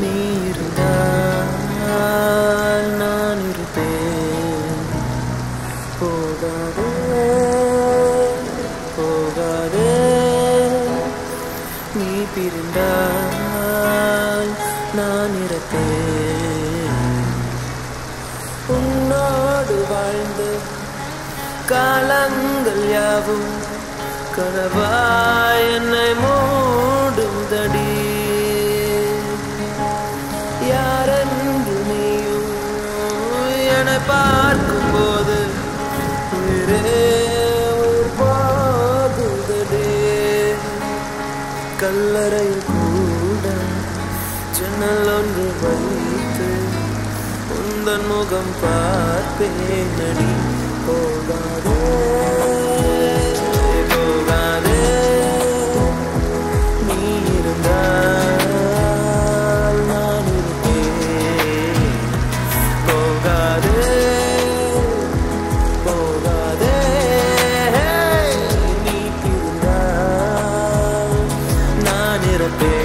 நீ இருந்தால் நான் இருப்பேன். போகாதே போகாதே, நீ பிரிந்தால் நான் இருப்பேன். உன்னோடு வாழ்ந்த காலங்கள் யாவும் கனவாய் என்னை மூடுதடி. யாரென்று நீயும் என்னை பார்க்கும்போது உயிரே உயிர் போகுதடி. கல்லறையில் கூட ஜன்னல் ஒன்று வைத்து உந்தன் முகம் பார்ப்பேன் நடி. போகாதே போகாதே, நீ இருந்தால் நான் இருப்பேன். போகாதே போகாதே, நீ இருந்தால் நான் இருப்பேன்.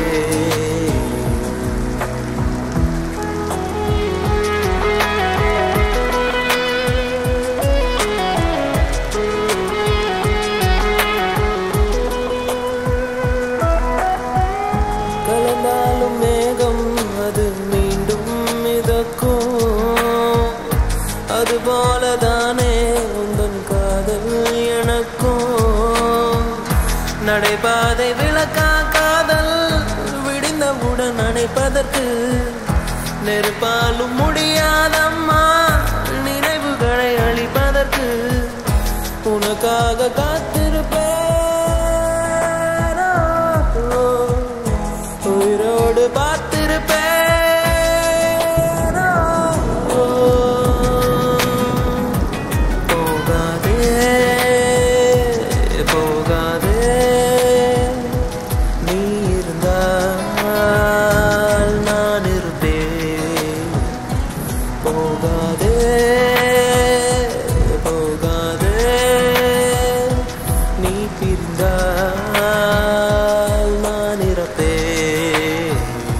கலந்தாலும் மேகம் அது மீண்டும் மிதக்கும். அதுபோலதானே உந்தன் காதல் எனக்கும். நடைபாதை விளக்கா காதல் விடிந்தவுடன் அணைப்பதற்கு நெருப்பாலும் முடியாதம்மா நினைவுகளை அழிப்பதற்கு. உனக்காக காத்திருப்பேன், உயிரோடு பார்த்திருப்பேன். போகாதே போகாதே, நீ இருந்தால் நான் இருப்பேன். போகாதே போகாதே, நீ பிரிந்தால் நான் இருப்பேன்.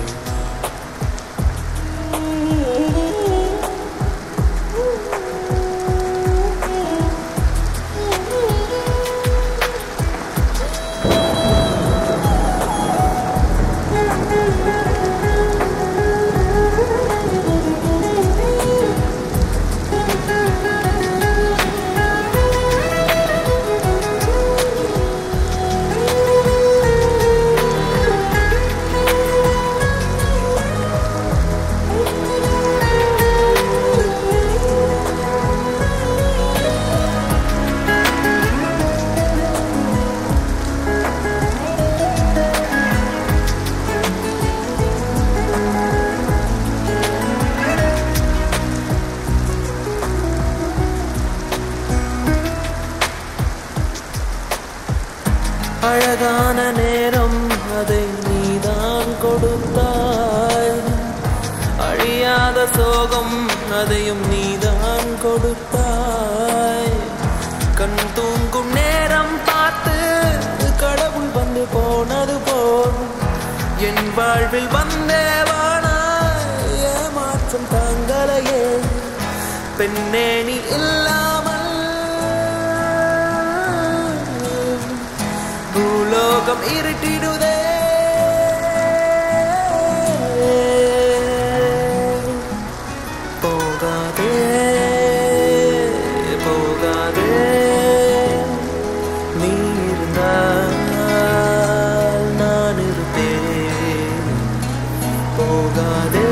அழகான நேரம் அதை நீதான் கொடுத்தாய். அழியாத சோகம் அதையும் நீதான் கொடுத்தாய். கண் தூங்கும் நேரம் பார்த்து கடவுள் வந்து போனது போல் என் வாழ்வில் வந்தேவானா. ஏமாற்றம் தாங்களையே பெண்ணே நீ இல்லாமல். பூலோகம் இருட்டிடுதே, போகாதே போகாதே, நீ இருந்தால் நான் இருப்பேன். போகாதே